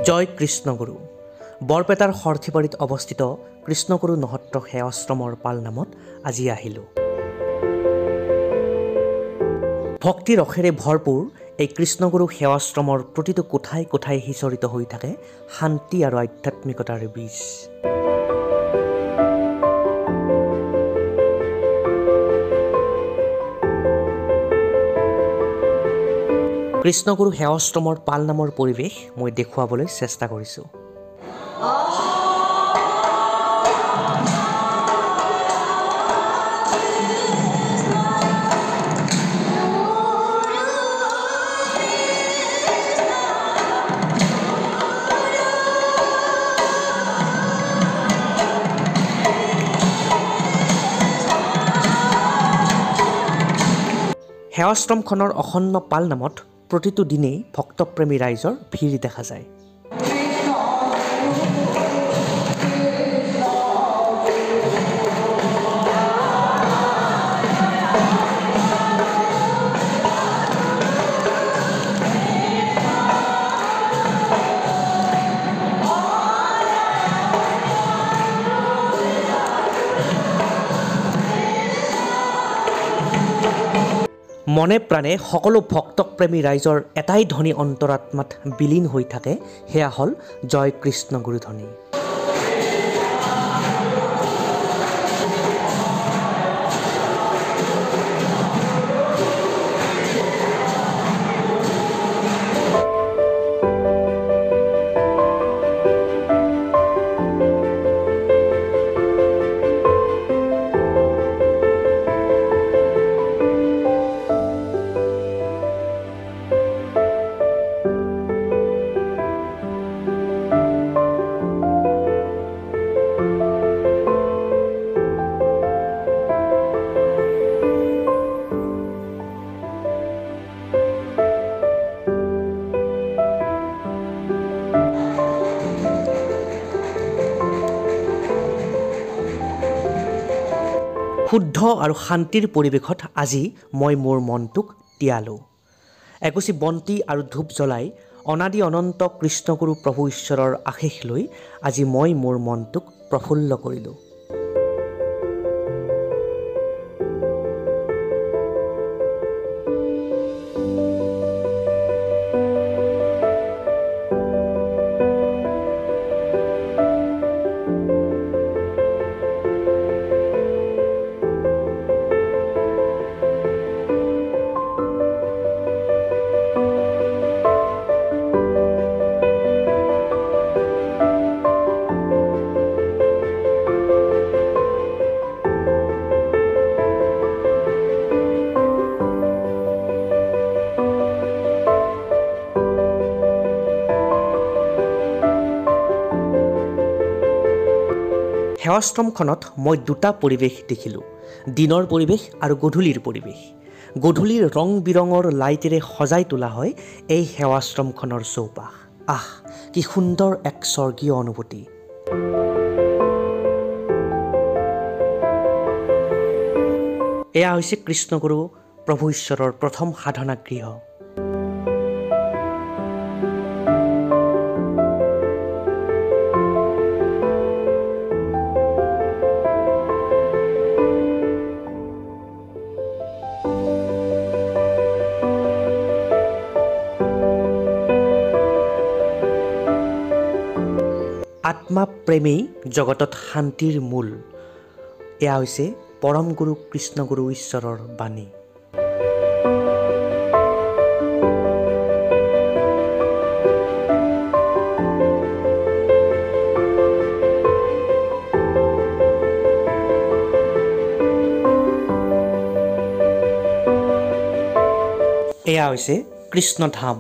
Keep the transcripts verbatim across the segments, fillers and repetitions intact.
জয় কৃষ্ণগুৰু বৰপেটাৰ সৰ্থিবাৰীত অৱস্থিত কৃষ্ণগুৰু নহট্ট সেৱাশ্ৰমৰ পালনামত আজি আহিলোঁ। ভক্তি ৰসেৰে ভৰপূৰ এই কৃষ্ণগুৰু সেৱাশ্ৰমৰ প্ৰতিটো কোঠাই কোঠাই সিঁচৰিত হৈ থাকে শান্তি আৰু আধ্যাত্মিকতাৰ বীজ। কৃষ্ণগুৰু সেৱাশ্ৰমৰ পালনামৰ পৰিৱেশ মই দেখুৱাবলৈ চেষ্টা কৰিছোঁ। সেৱাশ্ৰমখনৰ অখণ্ড পালনামত প্ৰতিটো দিনেই ভক্তপ্ৰেমী ৰাইজৰ ভিৰ দেখা যায়। মনে প্ৰাণে সকলো ভক্তপ্ৰেমী ৰাইজৰ এটাই ধ্বনি অন্তৰাত্মাত বিলীন হৈ থাকে, সেয়া হ'ল জয় কৃষ্ণগুৰু ধ্বনি। শুদ্ধ আৰু শান্তিৰ পৰিৱেশত আজি মই মোৰ মনটোক তিয়ালোঁ। এগছি বন্তি আৰু ধূপ জ্বলাই অনাদি অনন্ত কৃষ্ণগুৰু প্ৰভু ঈশ্বৰৰ আশীষ লৈ আজি মই মোৰ মনটোক প্ৰফুল্ল কৰিলোঁ। সেৱাশ্ৰমখনত মই দুটা পৰিৱেশ দেখিলোঁ, দিনৰ পৰিৱেশ আৰু গধূলিৰ পৰিৱেশ। গধূলিৰ ৰং বিৰঙৰ লাইটেৰে সজাই তোলা হয় এই সেৱাশ্ৰমখনৰ চৌপাশ। আহ, কি সুন্দৰ এক স্বৰ্গীয় অনুভূতি। এয়া হৈছে কৃষ্ণগুৰু প্ৰভু ঈশ্বৰৰ প্ৰথম সাধনা গৃহ। আত্মা প্ৰেমেই জগতত শান্তিৰ মূল। এয়া হৈছে পৰম গুৰু কৃষ্ণগুৰু ঈশ্বৰৰ বাণী। এয়া হৈছে কৃষ্ণধাম।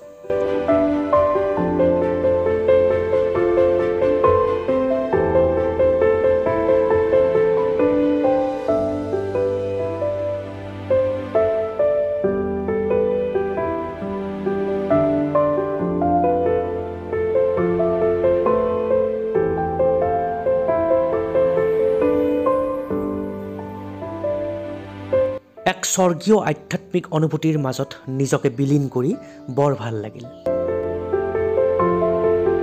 এক স্বৰ্গীয় আধ্যাত্মিক অনুভূতিৰ মাজত নিজকে বিলীন কৰি বৰ ভাল লাগিল।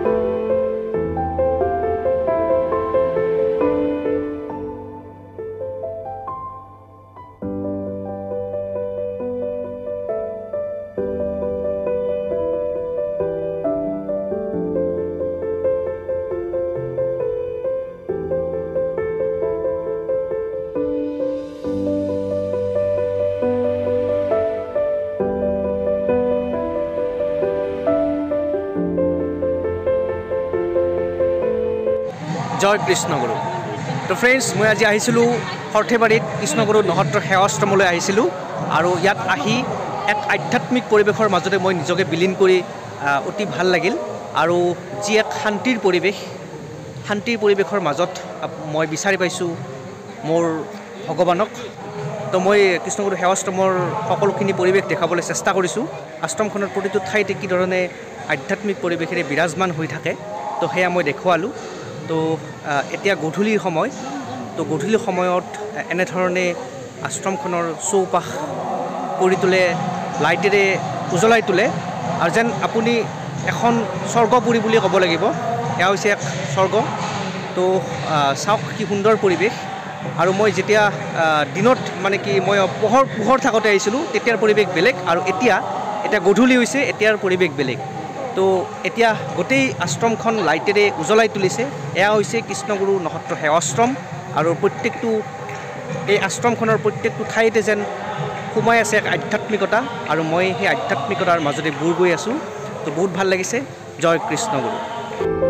জয় কৃষ্ণগুৰু। তো ফ্ৰেণ্ডছ, মই আজি আহিছিলোঁ সৰ্থেবাৰীত কৃষ্ণগুৰু নহত্ৰ সেৱাশ্ৰমলৈ আহিছিলোঁ আৰু ইয়াত আহি এক আধ্যাত্মিক পৰিৱেশৰ মাজতে মই নিজকে বিলীন কৰি অতি ভাল লাগিল আৰু যি এক শান্তিৰ পৰিৱেশ, শান্তিৰ পৰিৱেশৰ মাজত মই বিচাৰি পাইছোঁ মোৰ ভগৱানক। তো মই কৃষ্ণগুৰু সেৱাশ্ৰমৰ সকলোখিনি পৰিৱেশ দেখাবলৈ চেষ্টা কৰিছোঁ। আশ্ৰমখনৰ প্ৰতিটো ঠাইতে কি ধৰণে আধ্যাত্মিক পৰিৱেশেৰে বিৰাজমান হৈ থাকে, তো সেয়া মই দেখুৱালোঁ। তো এতিয়া গধূলিৰ সময়, তো গধূলি সময়ত এনেধৰণে আশ্ৰমখনৰ চৌপাশ কৰি তোলে, লাইটেৰে উজ্বলাই তোলে আৰু যেন আপুনি এখন স্বৰ্গপুৰী বুলি ক'ব লাগিব। এয়া হৈছে এক স্বৰ্গ। তো চাওক কি সুন্দৰ পৰিৱেশ। আৰু মই যেতিয়া দিনত মানে কি মই পোহৰ পোহৰ থাকোঁতে আহিছিলোঁ তেতিয়াৰ পৰিৱেশ বেলেগ, আৰু এতিয়া এতিয়া গধূলি হৈছে, এতিয়াৰ পৰিৱেশ বেলেগ। তো এতিয়া গোটেই আশ্ৰমখন লাইটেৰে উজ্বলাই তুলিছে। এয়া হৈছে কৃষ্ণগুৰু নহত্ৰ সেৱাশ্ৰম আৰু প্ৰত্যেকটো এই আশ্ৰমখনৰ প্ৰত্যেকটো ঠাইতে যেন সোমাই আছে এক আধ্যাত্মিকতা, আৰু মই সেই আধ্যাত্মিকতাৰ মাজতে বুৰ গৈ আছোঁ। তো বহুত ভাল লাগিছে। জয় কৃষ্ণগুৰু।